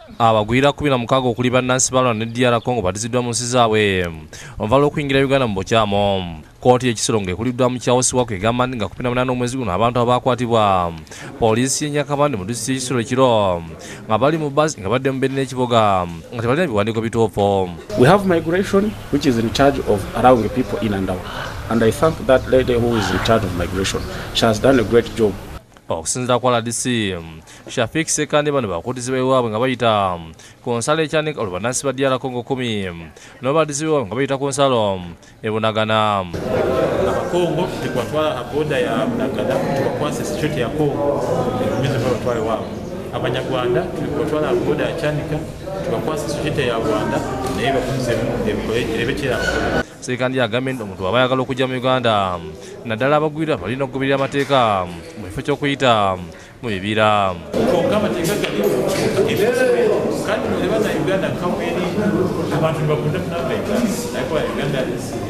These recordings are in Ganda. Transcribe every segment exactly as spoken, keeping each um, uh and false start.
Abagwira kumi na mukaaga okuli bannansi balwana ne D R Congo batiziddwa mu nsi zaabwe oluvannyuma lw'okuyingira Uganda mu bukyamu. Kkooti y'ekisolo ng'ekuliddwa mu kyawosibwako egamba nga kumi na munaana omwezi guno abantu abakwatibwa poliisi y'Enyakamande mu disitulikiti y'ekisolo ekiro nga bali mu basi nga badde mu bedde n'ekiboga nga tebalina biwandiiko bituufu. We have migration which is in charge of allowing people in and out, and I thank that lady who is in charge of migration. She has done a great job. Okusinziira kwa R D C Shafik Sekandi bano bakuutizibwa ewaabwe nga bayita ku nsalo ekyanika olwo bannansi ba D R Congo kumi n'obadizibwa ewaabwe nga bayita ku nsalo ebunagana. Abakongo tekwatwala aboda ya bunagana tubakwasa security ya Congo ebumize batwale waabwe. Abanyarwanda tulikwatwala aboda ya Cyanika tubakwasa security ya Rwanda naye bafunze ebikira abakongo. Sekandi yagambye nti omuntu aba ayagala okujja mu Uganda naddala Abagwira balina okugoberera amateeka mu kifo ky'okuyita mu bibira. Amateeka gali kandi muleba na Uganda kamweri abantu bakunda munabeka naye Uganda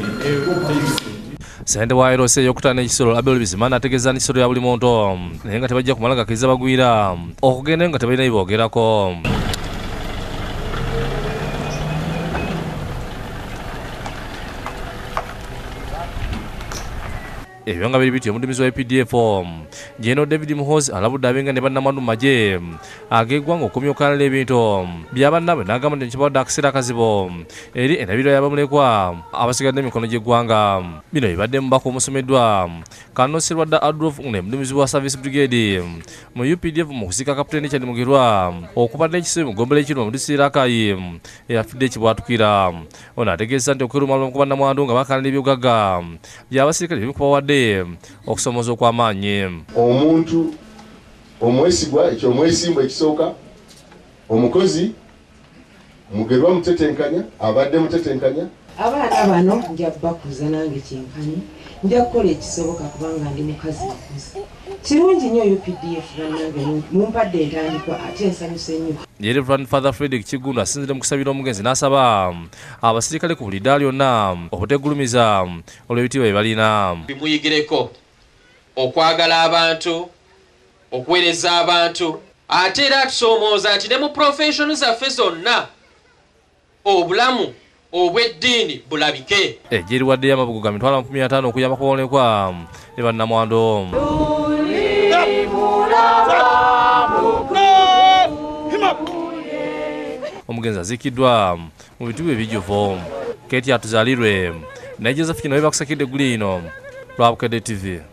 Sente wa Aero se yokutana ekisolo Abel Bizimana ategeeza n'ekisolo ya buli muntu naye nga tebajja kumala gakkiriza Abagwira okugenda nga tebalina biboogerako. Ebyo nga biri bityo omuduumizi wa P D F General David Muhoozi alabudde abenga ne bannamwandu mu magye ageggwanga okumyukana ebintu by'abannabwe n'agamba nti kibawadde akaseera akazibu eri endabirira y'abamulekwa abasigadde emikono gy'eggwanga. Bino bibadde mubaka omusomeddwa Kano Sirwadda Adolf ne muduumizi wa Service Brigade mu U P D F mu kusika Kapiteeni Richard Mugerwa okubadde ekisibe mu ggombolola ekiruma mu disitulikiti Rakai eyafudde ekibwatukira. Ono ategeeza nti okwerumaaluma ku bannamwandu nga bakalana ebyobugagga by'abasirikale bikubawadde okusomoza okw'amaanyi. Omuntu omwesigwa ekyo omwesimba ekisooka omukozi Mugerwa mutetenkanya abadde mutetenkanya. Abaana bano nja bakuza nange kyenkani nja kukola ekisoboka kubanga ndi mukazi mukozi. Kirungi nnyo U P D F bannange mumpadde entandikwa ate ensanyuse nnyo. Reverend Father Frederick Kigundu asinzire mu kusabira omugenzi n'asaba abasirikale ku buli ddaala lyonna obutegulumiza olw'ebitiibwa bye balina. Bimuyigireko okwagala abantu, okuweereza abantu, ate era atusoomooza nti ne mu profession zaffe zonna obulamu obw'eddiini bulabike. Eggye liwaddeyo amabugo ga mitwalo amakumi ataano okuyamba kuboolekwa ne bannamwandu. Omugenzi aziikiddwa mu bitubu ebijjuvu. Keeti atuzaalirwe naye Joseph kino bebakusakidde eggulu lino lwa Bukedde T V.